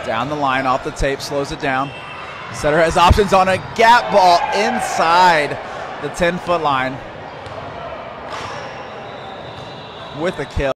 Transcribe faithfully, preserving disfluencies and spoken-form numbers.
Down the line, off the tape, slows it down. Setter has options on a gap ball inside the ten-foot line with a kill.